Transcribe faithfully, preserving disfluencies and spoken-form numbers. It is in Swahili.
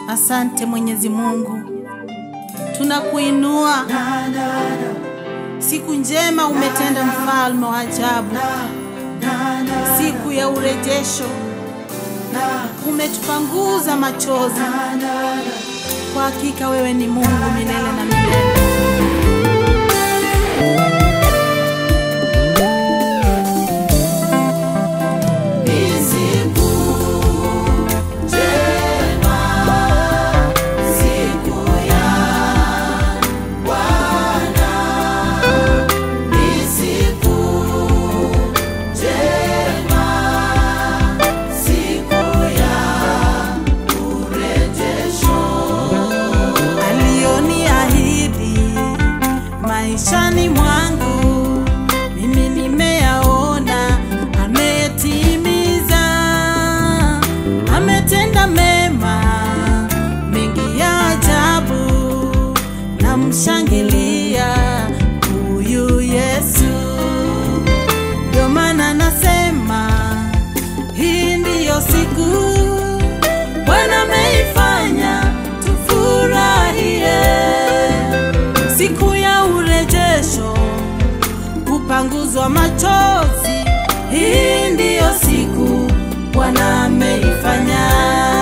Asante Mwenyezi Mungu, tunakuinua. Siku njema umetenda, mfalme wa ajabu. Siku ya urejesho umetupanguza machozi. Kwa hakika wewe ni Mungu milele na milele. Maishani mwangu mimi nimeyaona, ametimiza, ametenda mema mengi ya ajabu. Namshangilia huyu Yesu, ndio maana nasema hii ndiyo siku Bwana ameifanya, tufurahie. Siku ya urejesho, kupanguzwa machozi, hii ndiyo siku Bwana ameifanya.